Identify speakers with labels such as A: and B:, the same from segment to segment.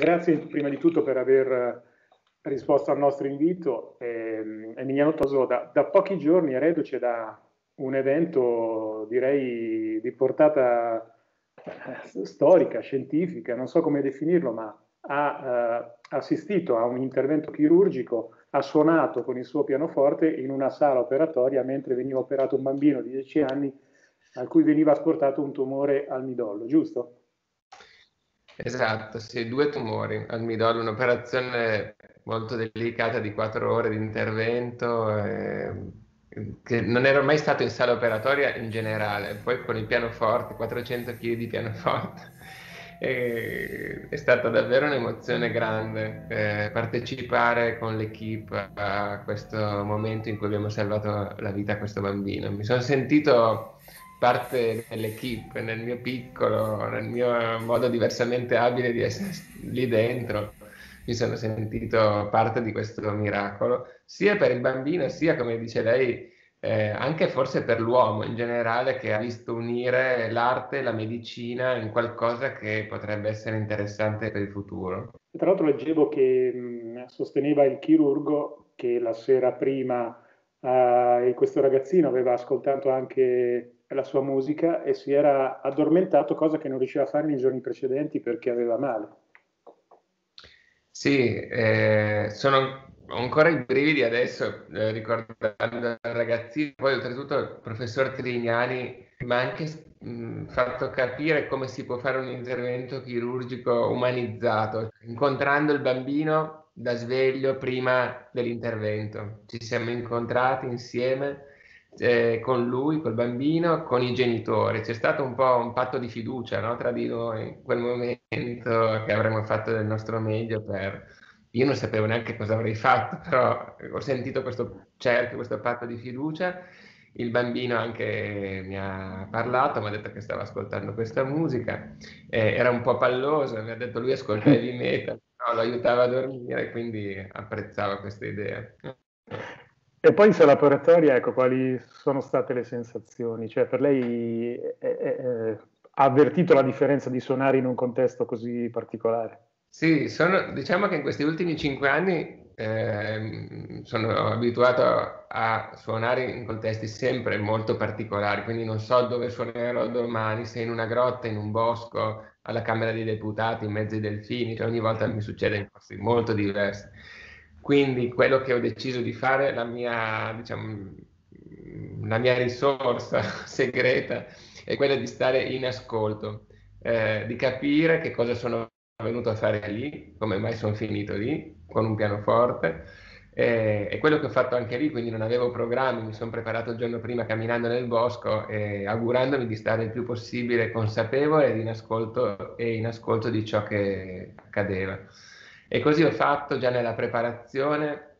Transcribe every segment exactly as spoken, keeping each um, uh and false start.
A: grazie prima di tutto per aver risposto al nostro invito. Eh, Emiliano Toso da, da pochi giorni è reduce da un evento, direi, di portata eh, storica, scientifica, non so come definirlo, ma ha eh, assistito a un intervento chirurgico, ha suonato con il suo pianoforte in una sala operatoria mentre veniva operato un bambino di dieci anni a cui veniva asportato un tumore al midollo, giusto?
B: Esatto, sì, due tumori al midollo, un'operazione molto delicata di quattro ore di intervento, eh, che non ero mai stato in sala operatoria in generale, poi con il pianoforte, quattrocento chili di pianoforte. E è stata davvero un'emozione grande eh, partecipare con l'equipe a questo momento in cui abbiamo salvato la vita a questo bambino. Mi sono sentito parte dell'equipe, nel mio piccolo, nel mio modo diversamente abile di essere lì dentro. Mi sono sentito parte di questo miracolo, sia per il bambino, sia, come dice lei, eh, anche forse per l'uomo in generale, che ha visto unire l'arte e la medicina in qualcosa che potrebbe essere interessante per il futuro.
A: Tra l'altro leggevo che mh, sosteneva il chirurgo che la sera prima eh, questo ragazzino aveva ascoltato anche la sua musica e si era addormentato, cosa che non riusciva a fare nei giorni precedenti perché aveva male.
B: Sì, eh, sono ho ancora i brividi adesso, eh, ricordando il ragazzino. Poi oltretutto il professor Trignani mi ha anche mh, fatto capire come si può fare un intervento chirurgico umanizzato, incontrando il bambino da sveglio prima dell'intervento. Ci siamo incontrati insieme, eh, con lui, col bambino, con i genitori. C'è stato un po' un patto di fiducia, no, tra di noi in quel momento, che avremmo fatto del nostro meglio per... Io non sapevo neanche cosa avrei fatto, però ho sentito questo cerchio, questo patto di fiducia. Il bambino anche mi ha parlato, mi ha detto che stava ascoltando questa musica, eh, era un po' palloso, mi ha detto lui ascolta heavy metal, però lo aiutava a dormire, quindi apprezzava questa idea.
A: E poi in sala operatoria, ecco, quali sono state le sensazioni? Cioè, per lei eh, eh, ha avvertito la differenza di suonare in un contesto così particolare?
B: Sì, sono, diciamo che in questi ultimi cinque anni ehm, sono abituato a suonare in contesti sempre molto particolari, quindi non so dove suonerò domani, se in una grotta, in un bosco, alla Camera dei Deputati, in mezzo ai delfini, cioè ogni volta mi succede in posti molto diversi. Quindi quello che ho deciso di fare, la mia, diciamo, la mia risorsa segreta, è quella di stare in ascolto, eh, di capire che cosa sono venuto a fare lì, come mai sono finito lì con un pianoforte. E, e quello che ho fatto anche lì, quindi non avevo programmi, mi sono preparato il giorno prima camminando nel bosco e augurandomi di stare il più possibile consapevole ed in ascolto, e in ascolto di ciò che accadeva. E così ho fatto già nella preparazione,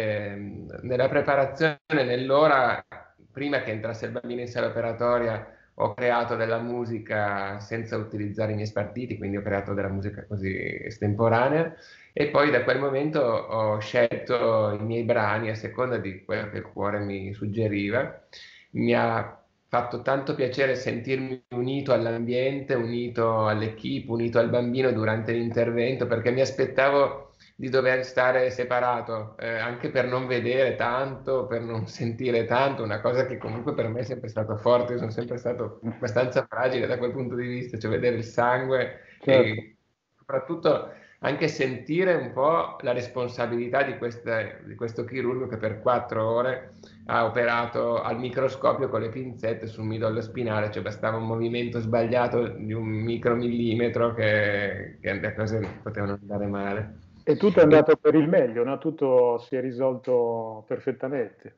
B: ehm, nella preparazione, nell'ora prima che entrasse il bambino in sala operatoria, ho creato della musica senza utilizzare i miei spartiti, quindi ho creato della musica così estemporanea, e poi da quel momento ho scelto i miei brani a seconda di quello che il cuore mi suggeriva. Mi ha fatto tanto piacere sentirmi unito all'ambiente, unito all'equipe, unito al bambino durante l'intervento, perché mi aspettavo di dover stare separato, eh, anche per non vedere tanto, per non sentire tanto, una cosa che comunque per me è sempre stata forte. Io sono sempre stato abbastanza fragile da quel punto di vista, cioè vedere il sangue
A: Certo.
B: e soprattutto anche sentire un po' la responsabilità di, questa, di questo chirurgo che per quattro ore ha operato al microscopio con le pinzette sul midollo spinale, cioè bastava un movimento sbagliato di un micromillimetro che, che le cose potevano andare male.
A: E tutto è andato per il meglio, no? Tutto si è risolto perfettamente.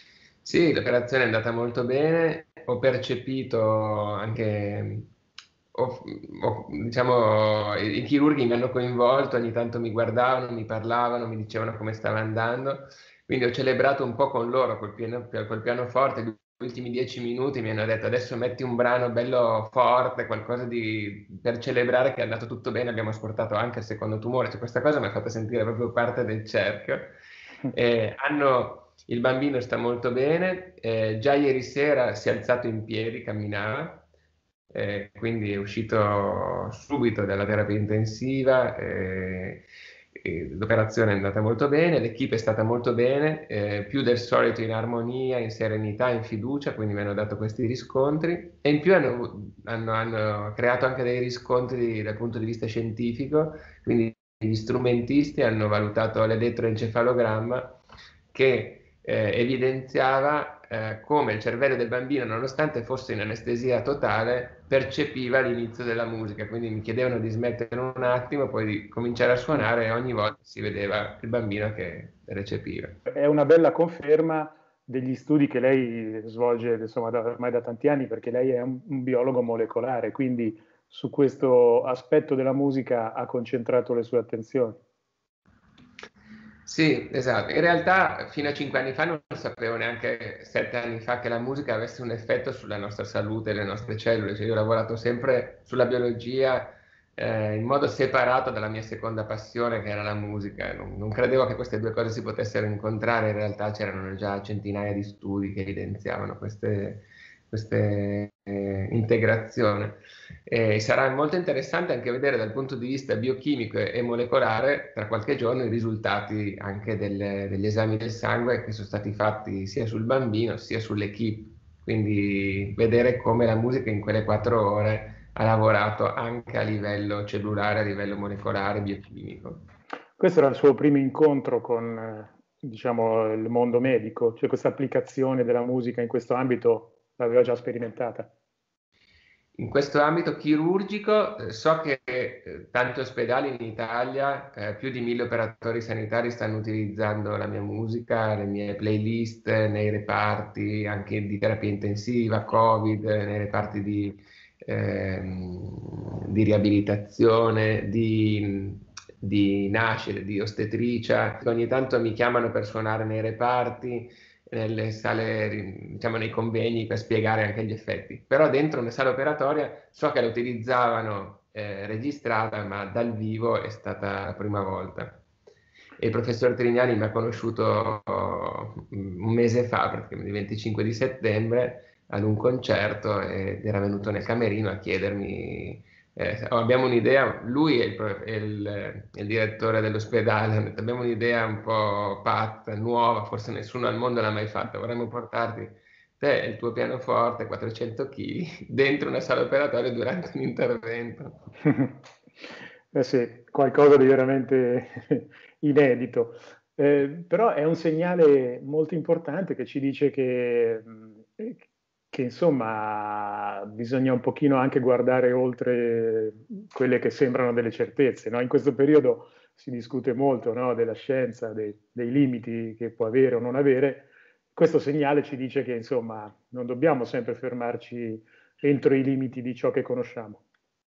B: Sì, l'operazione è andata molto bene, ho percepito anche, ho- ho- diciamo, i, i chirurghi mi hanno coinvolto, ogni tanto mi guardavano, mi parlavano, mi dicevano come stava andando, quindi ho celebrato un po' con loro col piano, col pianoforte. Gli ultimi dieci minuti mi hanno detto adesso metti un brano bello forte, qualcosa di, per celebrare che è andato tutto bene, abbiamo asportato anche il secondo tumore, cioè, questa cosa mi ha fatto sentire proprio parte del cerchio. Eh, hanno il bambino sta molto bene, eh, già ieri sera si è alzato in piedi, camminava, eh, quindi è uscito subito dalla terapia intensiva, eh, e l'operazione è andata molto bene, l'equipe è stata molto bene, eh, più del solito in armonia, in serenità, in fiducia, quindi mi hanno dato questi riscontri e in più hanno, hanno, hanno creato anche dei riscontri dal punto di vista scientifico, quindi gli strumentisti hanno valutato l'elettroencefalogramma che eh, evidenziava eh, come il cervello del bambino, nonostante fosse in anestesia totale, percepiva l'inizio della musica, quindi mi chiedevano di smettere un attimo, poi di cominciare a suonare e ogni volta si vedeva il bambino che recepiva.
A: È una bella conferma degli studi che lei svolge, insomma, da, ormai da tanti anni, perché lei è un, un biologo molecolare, quindi su questo aspetto della musica ha concentrato le sue attenzioni.
B: Sì, esatto. In realtà fino a cinque anni fa non sapevo neanche sette anni fa che la musica avesse un effetto sulla nostra salute e le nostre cellule. Cioè, io ho lavorato sempre sulla biologia eh, in modo separato dalla mia seconda passione, che era la musica. Non, non credevo che queste due cose si potessero incontrare. In realtà c'erano già centinaia di studi che evidenziavano queste, queste eh, integrazioni. E sarà molto interessante anche vedere dal punto di vista biochimico e molecolare tra qualche giorno i risultati anche delle, degli esami del sangue che sono stati fatti sia sul bambino sia sull'equipe. Quindi vedere come la musica in quelle quattro ore ha lavorato anche a livello cellulare, a livello molecolare, biochimico.
A: Questo era il suo primo incontro con, eh, diciamo, il mondo medico, cioè questa applicazione della musica in questo ambito l'aveva già sperimentata.
B: In questo ambito chirurgico eh, so che eh, tanti ospedali in Italia, eh, più di mille operatori sanitari stanno utilizzando la mia musica, le mie playlist eh, nei reparti anche di terapia intensiva, Covid, eh, nei reparti di, ehm, di riabilitazione, di, di nascita, di ostetricia. Ogni tanto mi chiamano per suonare nei reparti, nelle sale, diciamo nei convegni per spiegare anche gli effetti. Però dentro una sala operatoria so che la utilizzavano eh, registrata, ma dal vivo è stata la prima volta. E il professor Trignani mi ha conosciuto un mese fa, praticamente il venticinque di settembre, ad un concerto ed era venuto nel camerino a chiedermi eh, abbiamo un'idea, lui è il, è il, è il direttore dell'ospedale, abbiamo un'idea un po' patta, nuova, forse nessuno al mondo l'ha mai fatta, vorremmo portarti te e il tuo pianoforte, quattrocento chili, dentro una sala operatoria durante un intervento.
A: Eh sì, qualcosa di veramente inedito. Eh, però è un segnale molto importante che ci dice che, che insomma bisogna un pochino anche guardare oltre quelle che sembrano delle certezze, no? In questo periodo si discute molto, no, della scienza, dei, dei limiti che può avere o non avere. Questo segnale ci dice che insomma non dobbiamo sempre fermarci entro i limiti di ciò che conosciamo.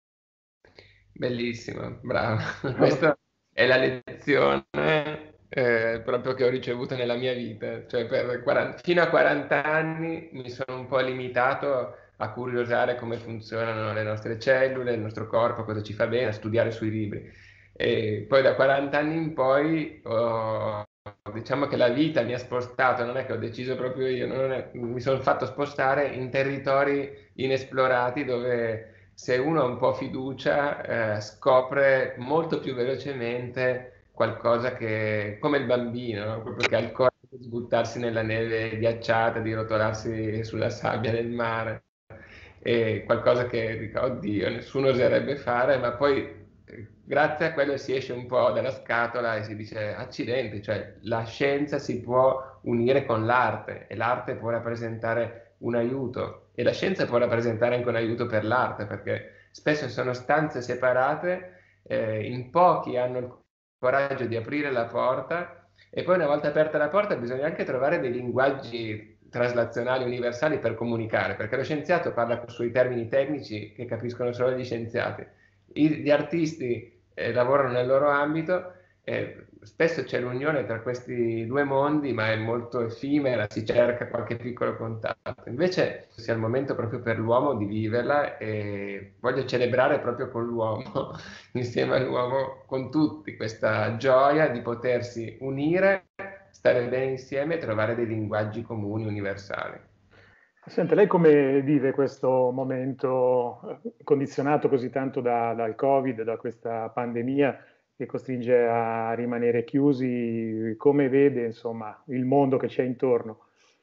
B: Bellissimo, bravo. Questa è la lezione eh, proprio che ho ricevuto nella mia vita. Cioè, per quaranta fino a quaranta anni mi sono un po' limitato a curiosare come funzionano le nostre cellule, il nostro corpo, cosa ci fa bene, a studiare sui libri. E poi da quaranta anni in poi ho, diciamo che la vita mi ha spostato, non è che ho deciso proprio io, non è, mi sono fatto spostare in territori inesplorati dove se uno ha un po' fiducia, eh, scopre molto più velocemente qualcosa che, come il bambino, no? Proprio che ha il coraggio di buttarsi nella neve ghiacciata, di rotolarsi sulla sabbia del mare, e qualcosa che dico, oddio, nessuno oserebbe fare, ma poi eh, grazie a quello si esce un po' dalla scatola e si dice, accidenti, cioè la scienza si può unire con l'arte e l'arte può rappresentare un aiuto e la scienza può rappresentare anche un aiuto per l'arte, perché spesso sono stanze separate, eh, in pochi hanno il coraggio di aprire la porta e poi una volta aperta la porta bisogna anche trovare dei linguaggi traslazionali universali per comunicare, perché lo scienziato parla con i suoi termini tecnici che capiscono solo gli scienziati. I, gli artisti eh, lavorano nel loro ambito. Eh, spesso c'è l'unione tra questi due mondi, ma è molto effimera, si cerca qualche piccolo contatto. Invece sia il momento proprio per l'uomo di viverla e voglio celebrare proprio con l'uomo, insieme all'uomo, con tutti, questa gioia di potersi unire, stare bene insieme e trovare dei linguaggi comuni universali.
A: Senta, lei come vive questo momento eh, condizionato così tanto da- dal Covid, da questa pandemia che costringe a rimanere chiusi? Come vede, insomma, il mondo che c'è intorno?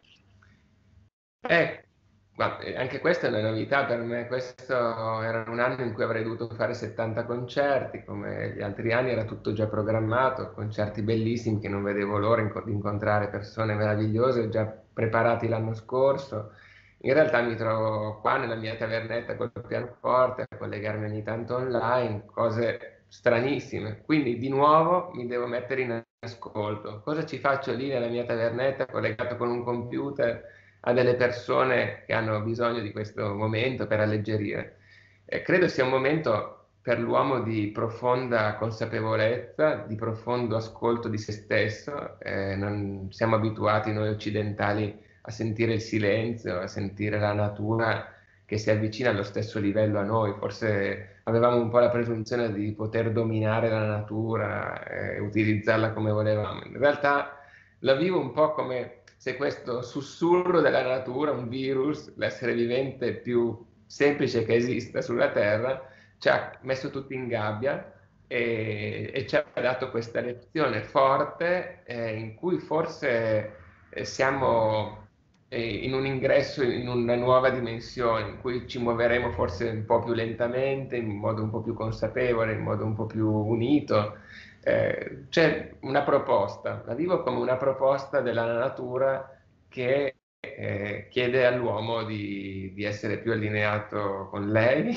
B: Eh, ma eh, anche questa è una novità per me. Questo era un anno in cui avrei dovuto fare settanta concerti, come gli altri anni era tutto già programmato, concerti bellissimi che non vedevo l'ora inco- di incontrare persone meravigliose già preparati l'anno scorso. In realtà mi trovo qua nella mia tavernetta col pianoforte, a collegarmi ogni tanto online, cose stranissime. Quindi di nuovo mi devo mettere in ascolto. Cosa ci faccio lì nella mia tavernetta collegato con un computer a delle persone che hanno bisogno di questo momento per alleggerire? Eh, credo sia un momento per l'uomo di profonda consapevolezza, di profondo ascolto di se stesso. Eh, non siamo abituati noi occidentali a sentire il silenzio, a sentire la natura che si avvicina allo stesso livello a noi. Forse avevamo un po' la presunzione di poter dominare la natura e utilizzarla come volevamo. In realtà la vivo un po' come se questo sussurro della natura, un virus, l'essere vivente più semplice che esista sulla Terra, ci ha messo tutti in gabbia e, e ci ha dato questa lezione forte eh, in cui forse eh, siamo eh, in un ingresso in una nuova dimensione, in cui ci muoveremo forse un po' più lentamente, in modo un po' più consapevole, in modo un po' più unito. Eh, c'è una proposta, la vivo come una proposta della natura che eh, chiede all'uomo di, di essere più allineato con lei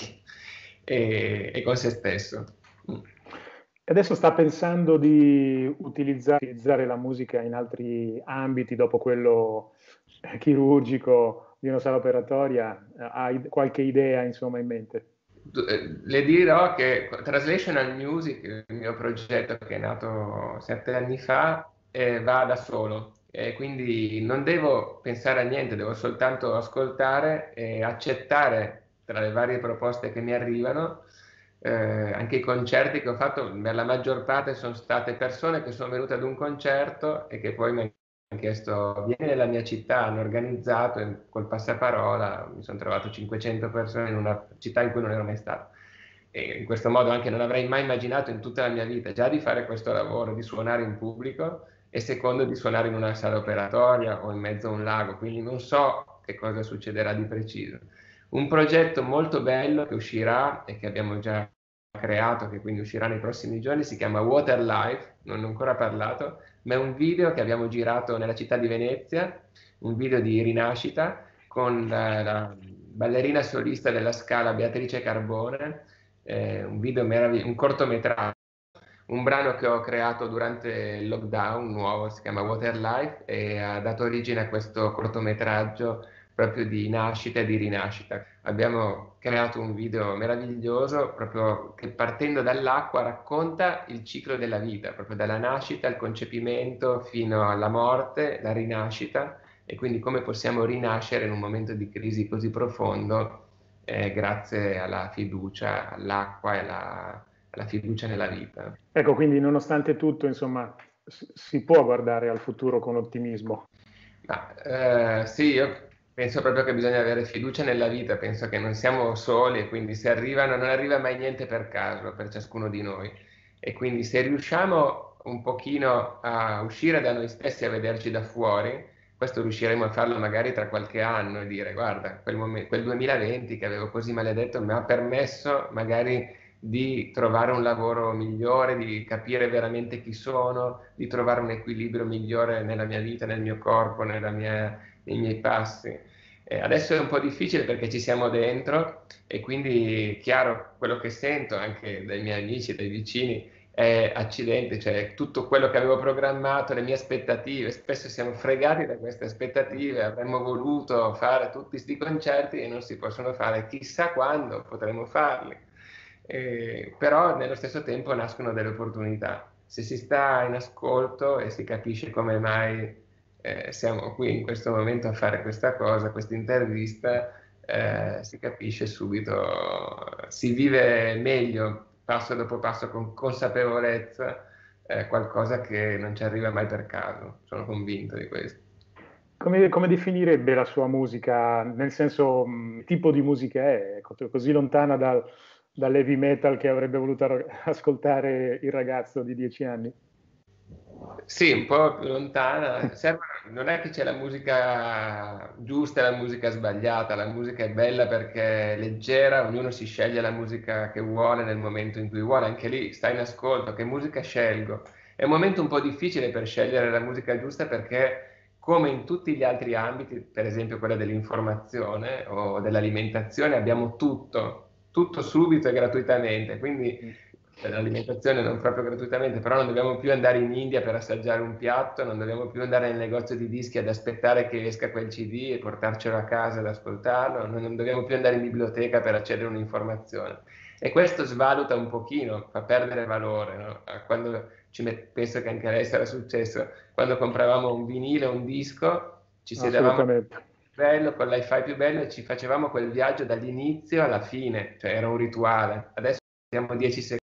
B: e, e con se stesso.
A: E adesso sta pensando di utilizzare, utilizzare la musica in altri ambiti dopo quello eh, chirurgico di una sala operatoria? Eh, Hai qualche idea, insomma, in mente?
B: Eh, Le dirò che Translational Music, il mio progetto che è nato sette anni fa, eh, va da solo. E quindi non devo pensare a niente, devo soltanto ascoltare e accettare tra le varie proposte che mi arrivano. Eh, anche i concerti che ho fatto, per la maggior parte sono state persone che sono venute ad un concerto e che poi mi hanno chiesto: vieni nella mia città, hanno organizzato e col passaparola mi sono trovato cinquecento persone in una città in cui non ero mai stato. E in questo modo anche non avrei mai immaginato in tutta la mia vita già di fare questo lavoro, di suonare in pubblico, e secondo di suonare in una sala operatoria o in mezzo a un lago, quindi non so che cosa succederà di preciso. Un progetto molto bello che uscirà e che abbiamo già creato, che quindi uscirà nei prossimi giorni, si chiama Water Life, non ne ho ancora parlato, ma è un video che abbiamo girato nella città di Venezia, un video di rinascita con la, la ballerina solista della Scala Beatrice Carbone, eh, un video meraviglioso, un cortometraggio, un brano che ho creato durante il lockdown nuovo, si chiama Water Life e ha dato origine a questo cortometraggio proprio di nascita e di rinascita. Abbiamo creato un video meraviglioso proprio che, partendo dall'acqua, racconta il ciclo della vita, proprio dalla nascita, al concepimento fino alla morte, la rinascita, e quindi come possiamo rinascere in un momento di crisi così profondo eh, grazie alla fiducia, all'acqua e alla, alla fiducia nella vita.
A: Ecco, quindi nonostante tutto, insomma, si si può guardare al futuro con ottimismo.
B: Ma, eh, sì, io penso proprio che bisogna avere fiducia nella vita, penso che non siamo soli e quindi se arrivano, non arriva mai niente per caso per ciascuno di noi, e quindi se riusciamo un pochino a uscire da noi stessi, a vederci da fuori, questo riusciremo a farlo magari tra qualche anno e dire: guarda, quel, momen- quel duemilaventi che avevo così maledetto mi ha permesso magari di trovare un lavoro migliore, di capire veramente chi sono, di trovare un equilibrio migliore nella mia vita, nel mio corpo, nella mia, nei miei passi. Eh, adesso è un po' difficile perché ci siamo dentro e quindi, chiaro, quello che sento anche dai miei amici, dai vicini, è accidente, cioè tutto quello che avevo programmato, le mie aspettative, spesso siamo fregati da queste aspettative, avremmo voluto fare tutti questi concerti e non si possono fare, chissà quando potremo farli. Eh, però nello stesso tempo nascono delle opportunità. Se si sta in ascolto e si capisce come mai eh, siamo qui in questo momento a fare questa cosa, questa intervista, eh, si capisce subito, si vive meglio passo dopo passo con consapevolezza, eh, qualcosa che non ci arriva mai per caso, sono convinto di questo.
A: Come, come definirebbe la sua musica? Nel senso, mh, che tipo di musica è? Ecco, così lontana dal, dall'heavy metal che avrebbe voluto ascoltare il ragazzo di dieci anni?
B: Sì, un po' più lontana. Serve- non è che c'è la musica giusta e la musica sbagliata, la musica è bella perché è leggera, ognuno si sceglie la musica che vuole nel momento in cui vuole, anche lì stai in ascolto, che musica scelgo? È un momento un po' difficile per scegliere la musica giusta perché, come in tutti gli altri ambiti, per esempio quella dell'informazione o dell'alimentazione, abbiamo tutto, tutto subito e gratuitamente, quindi per l'alimentazione non proprio gratuitamente, però non dobbiamo più andare in India per assaggiare un piatto, non dobbiamo più andare nel negozio di dischi ad aspettare che esca quel C D e portarcelo a casa ad ascoltarlo, non dobbiamo più andare in biblioteca per accedere a un'informazione. E questo svaluta un pochino, fa perdere valore, no? Quando ci met- penso che anche a lei sarà successo, quando compravamo un vinile o un disco, ci sedevamo
A: Assolutamente.
B: bello, con l'hi-fi più bello e ci facevamo quel viaggio dall'inizio alla fine, cioè era un rituale. Adesso abbiamo dieci secondi.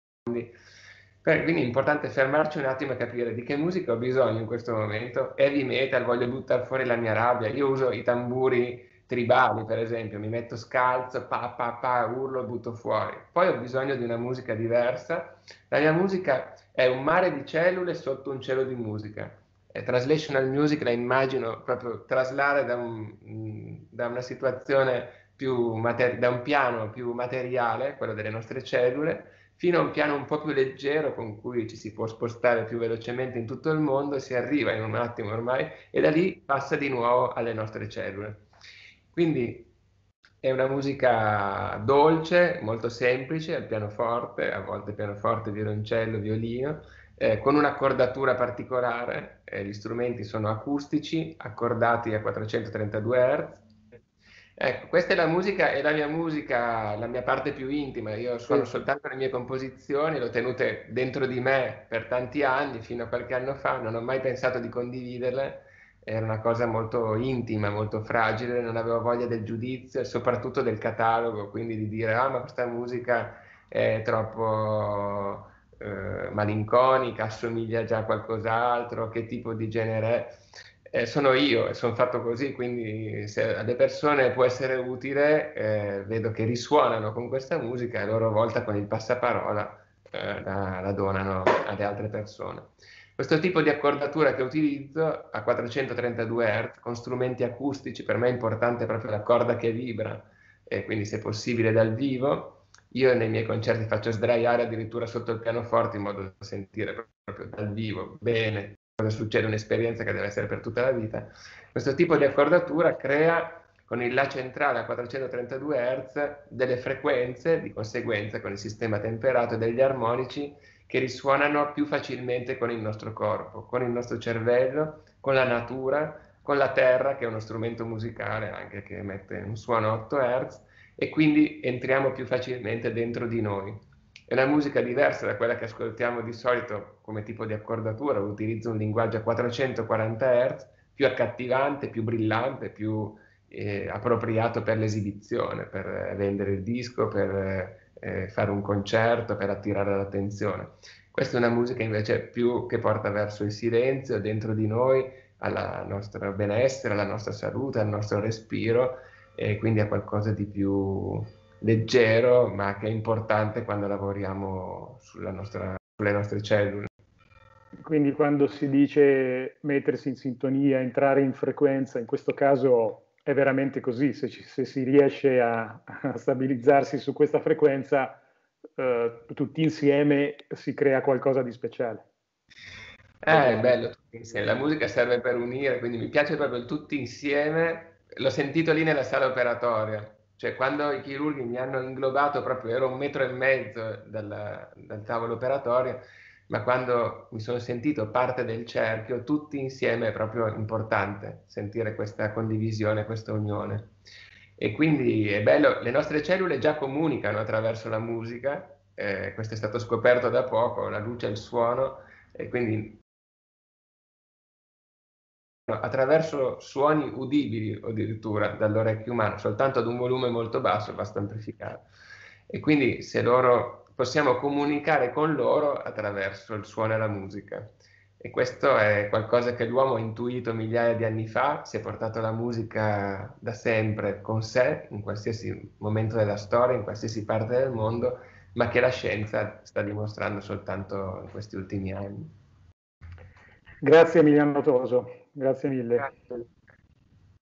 B: Per- quindi è importante fermarci un attimo e capire di che musica ho bisogno in questo momento. Heavy metal, voglio buttare fuori la mia rabbia. Io uso i tamburi tribali, per esempio, mi metto scalzo, pa pa pa, urlo e butto fuori. Poi ho bisogno di una musica diversa. La mia musica è un mare di cellule sotto un cielo di musica. E translational music la immagino proprio traslare da, un- da una situazione più mater- da un piano più materiale, quello delle nostre cellule, fino a un piano un po' più leggero con cui ci si può spostare più velocemente in tutto il mondo, si arriva in un attimo ormai e da lì passa di nuovo alle nostre cellule. Quindi è una musica dolce, molto semplice, al pianoforte, a volte pianoforte, violoncello, violino, eh, con un'accordatura particolare, eh, gli strumenti sono acustici, accordati a quattrocentotrentadue hertz. Ecco, questa è la musica, è la mia musica, la mia parte più intima. Io suono
A: Sì.
B: soltanto le mie composizioni, le ho tenute dentro di me per tanti anni, fino a qualche anno fa, non ho mai pensato di condividerle. Era una cosa molto intima, molto fragile, non avevo voglia del giudizio e soprattutto del catalogo, quindi di dire, ah, ma questa musica è troppo eh, malinconica, assomiglia già a qualcos'altro, che tipo di genere è? Eh, sono io e sono fatto così, quindi se alle persone può essere utile, eh, vedo che risuonano con questa musica e a loro volta con il passaparola eh, la, la donano alle altre persone. Questo tipo di accordatura che utilizzo a quattrocentotrentadue hertz con strumenti acustici, per me è importante proprio la corda che vibra, e quindi se possibile dal vivo. Io nei miei concerti faccio sdraiare addirittura sotto il pianoforte in modo da sentire proprio dal vivo bene cosa succede, un'esperienza che deve essere per tutta la vita. Questo tipo di accordatura crea con il La centrale a quattrocentotrentadue hertz delle frequenze, di conseguenza con il sistema temperato e degli armonici che risuonano più facilmente con il nostro corpo, con il nostro cervello, con la natura, con la terra, che è uno strumento musicale anche che emette un suono a otto hertz, e quindi entriamo più facilmente dentro di noi. È una musica diversa da quella che ascoltiamo di solito come tipo di accordatura, utilizza un linguaggio a quattrocentoquaranta hertz, più accattivante, più brillante, più eh, appropriato per l'esibizione, per eh, vendere il disco, per eh, fare un concerto, per attirare l'attenzione. Questa è una musica invece più che porta verso il silenzio dentro di noi, al nostro benessere, alla nostra salute, al nostro respiro, e quindi a qualcosa di più leggero, ma che è importante quando lavoriamo sulla nostra, sulle nostre cellule.
A: Quindi quando si dice mettersi in sintonia, entrare in frequenza, in questo caso è veramente così, se, ci- se si riesce a, a stabilizzarsi su questa frequenza, eh, tutti insieme si crea qualcosa di speciale.
B: Eh, è bello tutti insieme. La musica serve per unire, quindi mi piace proprio il tutti insieme. L'ho sentito lì nella sala operatoria, cioè quando i chirurghi mi hanno inglobato proprio, ero un metro e mezzo dal, dal tavolo operatorio, ma quando mi sono sentito parte del cerchio, tutti insieme è proprio importante sentire questa condivisione, questa unione. E quindi è bello, le nostre cellule già comunicano attraverso la musica, eh, questo è stato scoperto da poco, la luce e il suono, e quindi attraverso suoni udibili addirittura dall'orecchio umano, soltanto ad un volume molto basso basta amplificare. E quindi se loro possiamo comunicare con loro attraverso il suono e la musica. E questo è qualcosa che l'uomo ha intuito migliaia di anni fa, si è portato la musica da sempre con sé, in qualsiasi momento della storia, in qualsiasi parte del mondo, ma che la scienza sta dimostrando soltanto in questi ultimi anni.
A: Grazie Emiliano Toso, grazie mille.